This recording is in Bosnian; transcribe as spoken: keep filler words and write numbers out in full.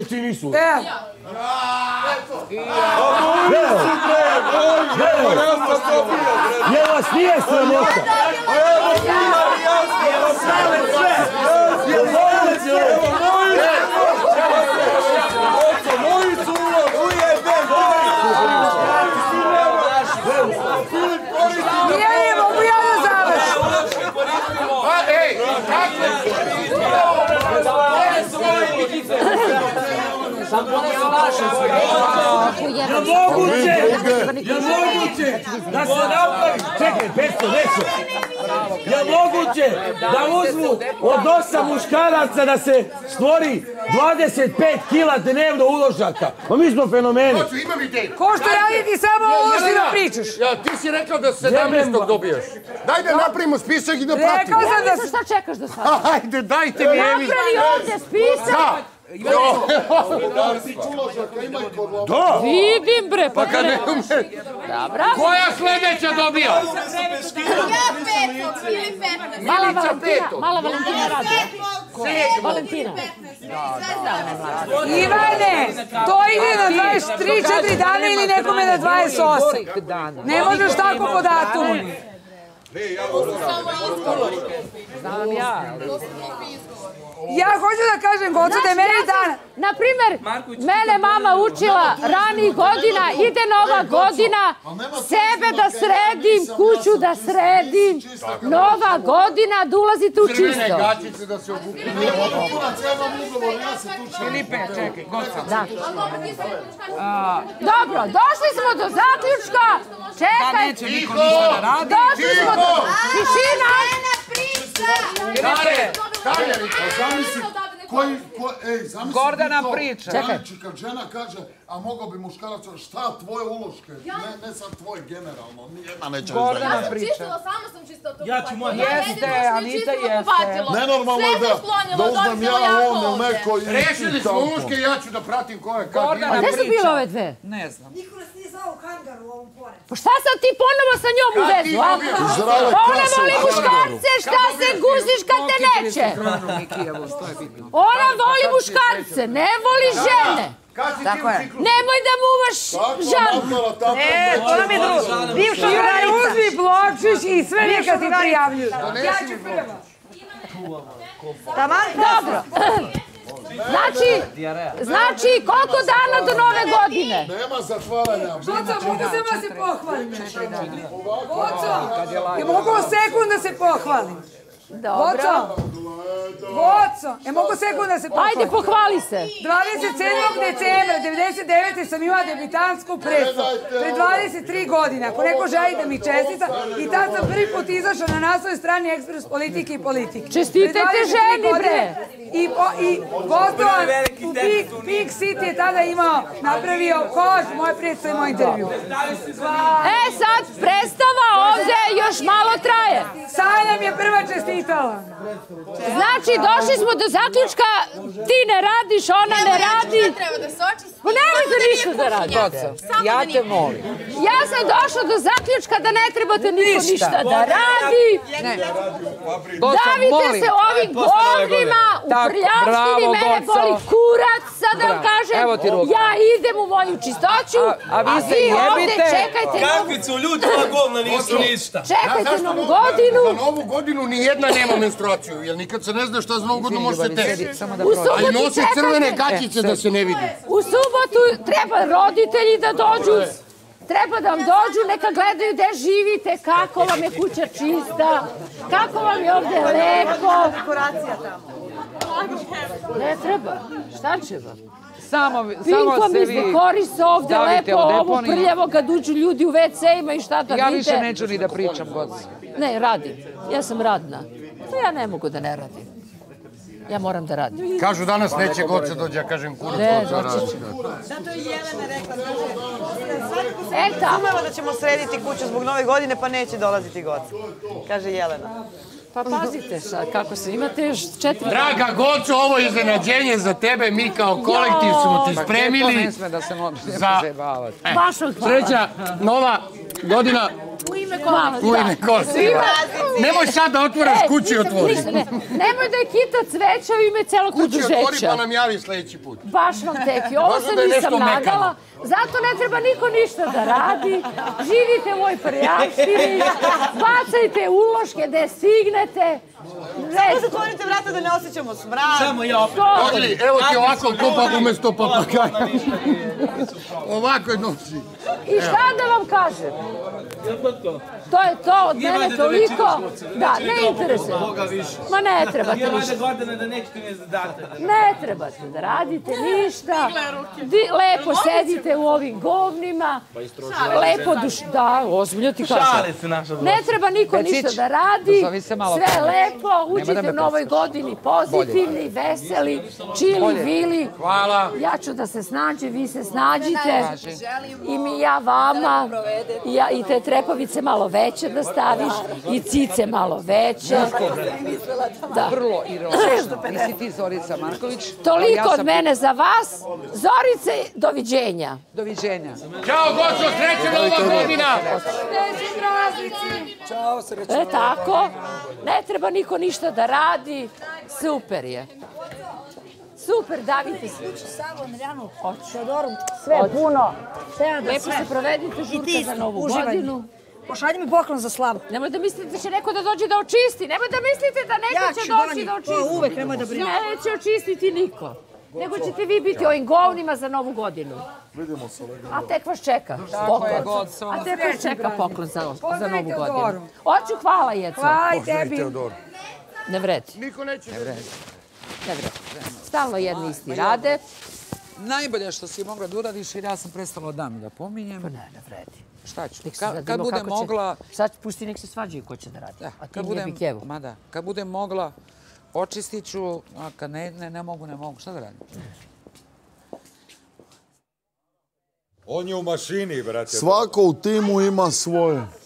Ti nisu. Evo. Jel vas nije sramota? Moji su ulo, ujebe, Nije, mogu ja da završim. Ej, Jel moguće? Jel moguće da se napravi? Čekaj, petsto, nešto. Jel moguće da uzmu od osam muškaraca da se stvori dvadeset pet kila dnevno uložaka? Pa mi smo fenomeni. imam ideju. Ko što radi samo uloži da pričaš. Ja, ti si rekao da sedamnaestog dobijaš. Daj da napravimo spisak i da pratimo. Rekao sam da se... Šta čekaš do sada? Ajde, dajte mi Evi. Napravi ovdje spisak. Da. Vidim bre, pa Kad ne ume... Dobra. Koja sljedeća dobija? Ja petog ili petnaest. Mala Valentina, mala Valentina radi. Valentina. Ivane, to ide na dvadeset tri četiri dana ili nekome na dvadeset osam. Ne možeš tako po datumu. Znam ja. Ja hoću da kažem, Goco, da je meni dan... Na primjer, mene mama učila ranih godina, ide nova godina, sebe da sredim, kuću da sredim, nova godina, da ulazite u čisto. Filipe, čekaj, Goca. Dobro, došli smo do zaključka. Čekaj. Da neće niko ništa da radi. Došli smo do... Tišina. Gordana priča. Znači, kad žena kaže, a mogao bi muškarac, šta tvoje uloške? Ne sad tvoje generalno, nijedna neće reći. Ja sam čistila, sama sam čistila to kupaćilo. Jeste, Anita jeste. Nenormalno je da uzmem ja ono neko i... Rešili smo uške i ja ću da pratim ko je kako. A gde su bile ove dve? Ne znam. Niko nas nije zvao u hangaru u ovom poredu. Pa šta sad ti ponovo sa njom u vezu, a? Ona voli muškarce, šta se guziš kad te neće? Ona voli muškarce, ne voli žene. Tako je. Nemoj da muvaš žanu. E, to nam je drugo. Bivša Ivane, uzmi blokčić i sve neka ti prijavljuju. Ja ću prvo. Taman, dobro. Znači, znači, koliko dana do nove godine? Nema zatvaranja. Goco, mogu samo da se pohvalim. Goco, je mogu sekund da se pohvalim. Dobro. Goco, je mogu sekund da se pohvalim. Ajde, pohvali se. dvadeset sedmog decembra devedeset devete sam imala debitantsku predstavu. Pred dvadeset tri godine. Ako neko želi da mi čestita. I tad sam prvi put izašla na naslovnoj strani Ekspres politike i politike. Čestitajte ženi, bre. I gostovan u Pink City je tada imao, napravio kož, moje predstave i moj intervju. E sad, predstava ovdje još malo traje. Sanja mi je prva čestitala. Znači, došli smo do zaključka, ti ne radiš, ona ne radi. Treba da se očisti. Pa nemojte ništa da radi. Ja te molim. Ja sam došla do zaključka da ne trebate niko ništa da radi. Davite se ovim govnima u prljavštini, mene boli kurac, sad da vam kažem. Ja idem u moju čistoću, a vi ovdje čekajte. Kakvi su ljudi, ova govna nisu ništa. Čekajte novu godinu. Za novu godinu nijedna nema menstruaciju, jer nikad se ne zna šta za novu godinu može se desiti. A i nosi crvene gaćice da se ne vidi. U subotu treba roditelji da dođu. Treba da vam dođu, neka gledaju gde živite, kako vam je kuća čista, kako vam je ovdje lepo. Dekoracija tamo. Ne treba, šta će vam? Samo Pinkom se iz vi dekorisa ovdje stavite lepo, u ovo deponiju. prljavo kad uđu ljudi u ve ce-ima i šta da vide. Ja više neću ni da pričam, Goc. Ne, radim. Ja sam radna. Pa ja ne mogu da ne radim. Ja moram da radim. Kažu danas neće Goca dođe, ja kažem kurac Ne, Goca doći radi. će. Zato je Jelena rekla E, tako. umemo da ćemo srediti kuću zbog nove godine pa neće dolaziti Goca. Kaže Jelena. Pa pazite sad kako se, imate još četiri... Draga Goco, ovo je iznenađenje za tebe, mi kao kolektiv smo ti spremili To ne sme da se može za zajebavati. Baš od hvala. sreća, nova godina, U ime U ime kolektiva. Nemoj sad da otvaraš kući i otvori. Nemoj da je kita cveća u ime celog udruženja. Kući otvori pa nam javi sledeći put. Baš vam teki. Ovo se nisam nadala. Zato ne treba niko ništa da radi. Živite u ovoj prljavštini. Bacajte uloške gde stignete. Samo zatvorite vrata da ne osjećamo smrad. Samo ja opet. Ogli, evo ti ovako kopak umjesto papagaja. Ovako je nosi. I šta da vam kažem? To je to od mene toliko. Da, ne interesuje. Ma ne trebate ništa. Ne trebate da radite ništa. Lepo sedite u ovim govnima. Lepo duš... Da, ozbiljno ti kažem. Ne treba niko ništa da radi. Sve lepo. Uđite u novoj godini pozitivni, veseli, čili, vili. Hvala. Ja ću da se snađem, vi se snađite. I mi ja vama. I te trepavice malo veće da staviš. I cice malo veće. Vrlo ironično. Nisi ti Zorica Marković. Toliko od mene za vas. Zorice, doviđenja. Doviđenja. Ćao, Goco, srećna nova godina. Srećni praznici. Ćao, srećna. E tako. Ne treba niko ništa da radi. Super je. Super, davite se. Sve puno. Lepo se provedite, žurka za novu godinu. Pošalji mi poklon za slavu. Nemoj da mislite da će neko da dođe da očisti. Nemoj da mislite da neko će doći da očisti. To uvek, nemoj da brinu. Neće očistiti niko. Nego ćete vi biti ovim govnima za novu godinu. Vidimo se. A tek vas čeka poklon. A tek vas čeka poklon za novu godinu. Hoću, hvala Jeco. Hvala i tebi. Ne vredi. Niko neće. Ne vredi. Ne vredi. Stalno jedni isti rade. Najbolje što si mogla da uradiš, jer ja sam prestala dami da pominjem. Pa ne, ne vredi. Šta ću? Kad bude mogla... Sad pusti nek se svađaju ko će da radi. A ti nije bi kevo. Ma da. Kad budem mogla, očistit ću, a kad ne, ne mogu, ne mogu. Šta da radim? On je u mašini, brate. Svako u timu ima svoje.